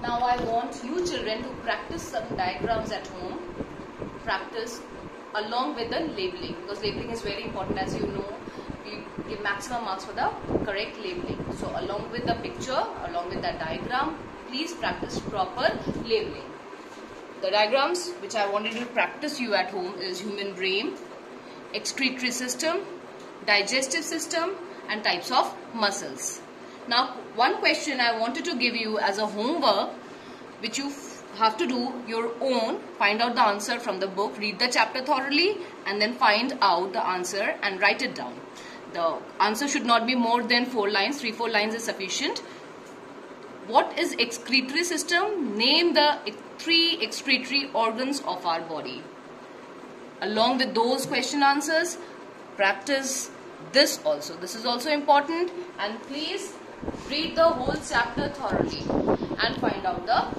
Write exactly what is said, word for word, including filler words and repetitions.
Now I want you children to practice some diagrams at home. Practice along with the labeling, because labeling is very important. As you know, we give maximum marks for the correct labeling. So along with the picture, along with that diagram, please practice proper labeling. The diagrams which I wanted to practice you at home is human brain, excretory system, digestive system, and types of muscles. Now one question I wanted to give you as a homework, which you have to do your own. Find out the answer from the book, read the chapter thoroughly, and then find out the answer and write it down. The answer should not be more than four lines. Three, four lines is sufficient. What is excretory system? Name the three excretory organs of our body. Along with those question answers, practice this also. This is also important, and please read the whole chapter thoroughly and find out the